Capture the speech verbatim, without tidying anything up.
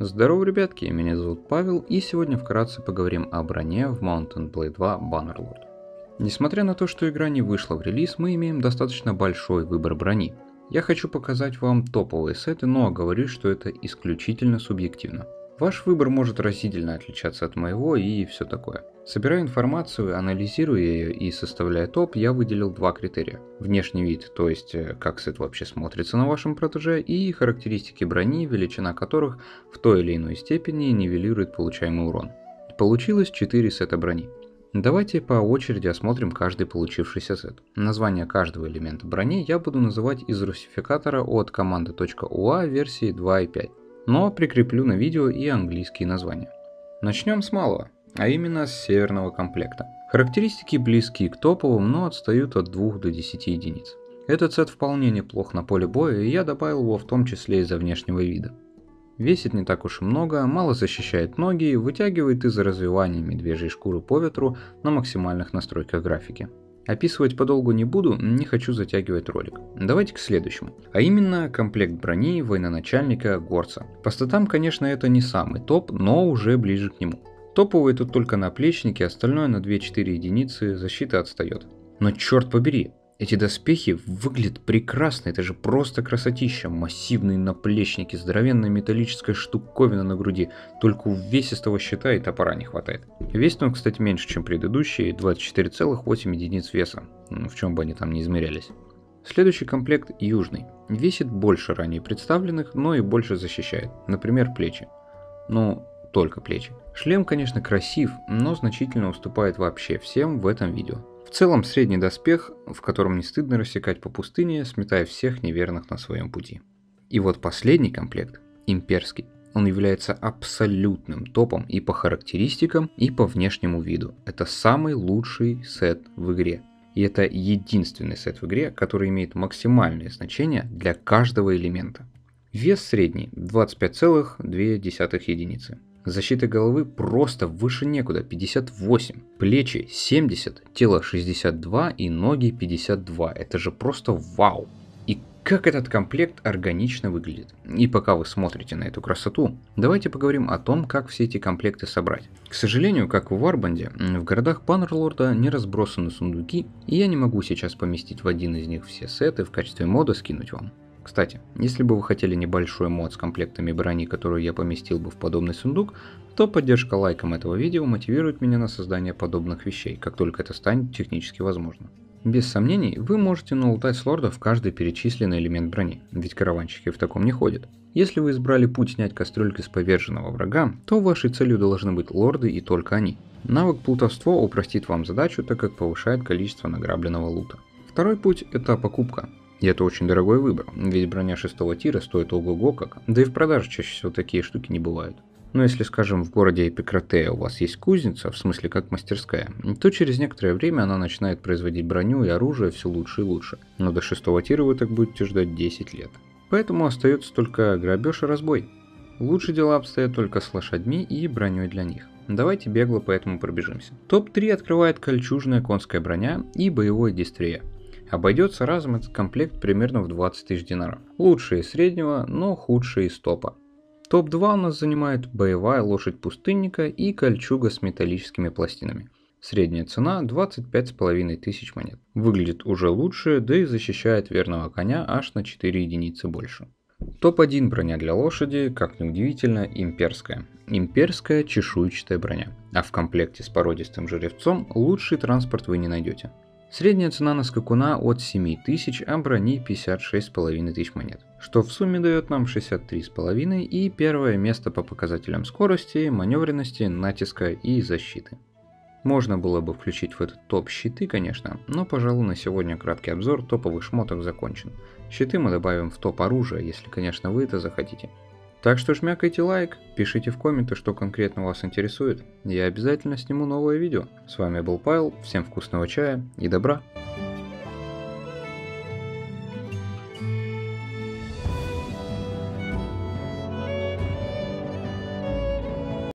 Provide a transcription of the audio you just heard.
Здорово, ребятки, меня зовут Павел, и сегодня вкратце поговорим о броне в Mount and Blade два Bannerlord. Несмотря на то, что игра не вышла в релиз, мы имеем достаточно большой выбор брони. Я хочу показать вам топовые сеты, но оговорюсь, что это исключительно субъективно. Ваш выбор может разительно отличаться от моего и все такое. Собирая информацию, анализируя ее и составляя топ, я выделил два критерия. Внешний вид, то есть как сет вообще смотрится на вашем протеже, и характеристики брони, величина которых в той или иной степени нивелирует получаемый урон. Получилось четыре сета брони. Давайте по очереди осмотрим каждый получившийся сет. Название каждого элемента брони я буду называть из русификатора от команды.ua версии два и пять. Но прикреплю на видео и английские названия. Начнем с малого, а именно с северного комплекта. Характеристики близки к топовым, но отстают от двух до десяти единиц. Этот сет вполне неплох на поле боя, и я добавил его в том числе из-за внешнего вида. Весит не так уж и много, мало защищает ноги, вытягивает из-за развивания медвежьей шкуры по ветру на максимальных настройках графики. Описывать подолгу не буду, не хочу затягивать ролик. Давайте к следующему. А именно комплект брони военачальника Горца. По статам, конечно, это не самый топ, но уже ближе к нему. Топовые тут только наплечники, остальное на две-четыре единицы защита отстает. Но черт побери, эти доспехи выглядят прекрасно, это же просто красотища. Массивные наплечники, здоровенная металлическая штуковина на груди, только увесистого щита и топора не хватает. Весит он, кстати, меньше, чем предыдущие, двадцать четыре целых восемь десятых единиц веса, в чем бы они там не измерялись. Следующий комплект южный. Весит больше ранее представленных, но и больше защищает, например, плечи. Ну, только плечи. Шлем, конечно, красив, но значительно уступает вообще всем в этом видео. В целом средний доспех, в котором не стыдно рассекать по пустыне, сметая всех неверных на своем пути. И вот последний комплект, имперский, он является абсолютным топом и по характеристикам, и по внешнему виду. Это самый лучший сет в игре. И это единственный сет в игре, который имеет максимальное значение для каждого элемента. Вес средний двадцать пять целых две десятых единицы. Защита головы просто выше некуда, пятьдесят восемь. Плечи семьдесят, тело шестьдесят два и ноги пятьдесят два. Это же просто вау. И как этот комплект органично выглядит. И пока вы смотрите на эту красоту, давайте поговорим о том, как все эти комплекты собрать. К сожалению, как в Варбанде, в городах Баннерлорда не разбросаны сундуки, и я не могу сейчас поместить в один из них все сеты в качестве мода скинуть вам. Кстати, если бы вы хотели небольшой мод с комплектами брони, которую я поместил бы в подобный сундук, то поддержка лайком этого видео мотивирует меня на создание подобных вещей, как только это станет технически возможно. Без сомнений, вы можете налутать с лордов каждый перечисленный элемент брони, ведь караванщики в таком не ходят. Если вы избрали путь снять кастрюльки с поверженного врага, то вашей целью должны быть лорды и только они. Навык плутовство упростит вам задачу, так как повышает количество награбленного лута. Второй путь – это покупка. И это очень дорогой выбор, ведь броня шестого тира стоит ого-го как, да и в продаже чаще всего такие штуки не бывают. Но если, скажем, в городе Эпикратея у вас есть кузница, в смысле как мастерская, то через некоторое время она начинает производить броню и оружие все лучше и лучше. Но до шестого тира вы так будете ждать десять лет. Поэтому остается только грабеж и разбой. Лучше дела обстоят только с лошадьми и броней для них. Давайте бегло по этому пробежимся. топ три открывает кольчужная конская броня и боевой дистрия. Обойдется разом этот комплект примерно в двадцать тысяч динаров. Лучшие из среднего, но худшие из топа. топ два у нас занимает боевая лошадь пустынника и кольчуга с металлическими пластинами. Средняя цена двадцать пять с половиной тысяч монет. Выглядит уже лучше, да и защищает верного коня аж на четыре единицы больше. топ один броня для лошади, как ни удивительно, имперская. Имперская чешуйчатая броня. А в комплекте с породистым жеребцом лучший транспорт вы не найдете. Средняя цена на скакуна от семи тысяч, а брони пятьдесят шесть с половиной тысяч монет, что в сумме дает нам шестьдесят три с половиной и первое место по показателям скорости, маневренности, натиска и защиты. Можно было бы включить в этот топ щиты, конечно, но, пожалуй, на сегодня краткий обзор топовых шмоток закончен. Щиты мы добавим в топ оружия, если, конечно, вы это захотите. Так что жмякайте лайк, пишите в комменты, что конкретно вас интересует. Я обязательно сниму новое видео. С вами был Павел, всем вкусного чая и добра.